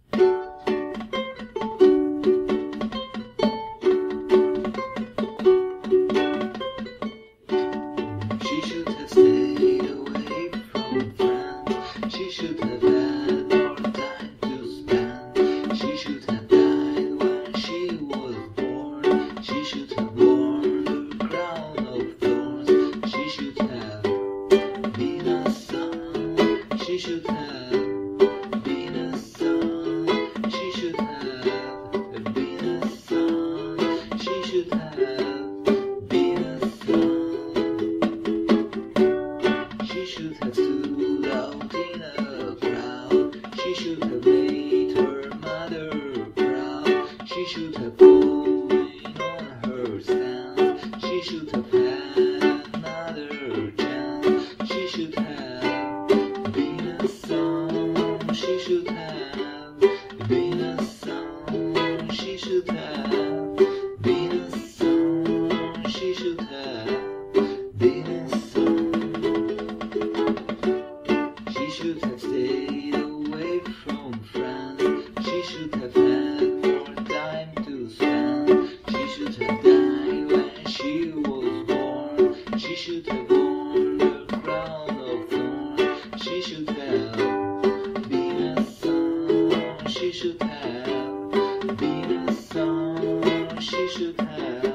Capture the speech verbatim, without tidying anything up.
She should have stayed away from friends. She should have had more time to spend. She should have died when she was born. She should have worn the crown of thorns. She should have been a son. She should have been a son. She should have been a son. She should have been a son. She should have stood out in a crowd. She should have made her mother proud. She should have fallen on her stand. She should have had another chance. She should have been a son. She should have been a son. She should have been a son. She should have been a son. She should have stayed away from friends. She should have had more time to spend. She should have died when she was born. She should have worn the crown of thorns. She should have been a son. She should have been a son. She should have